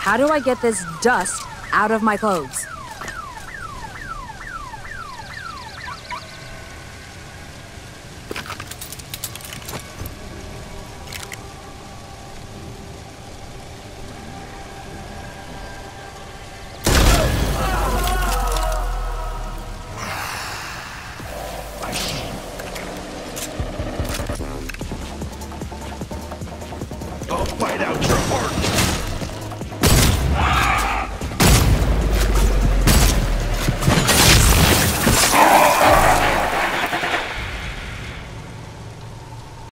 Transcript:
How do I get this dust out of my clothes?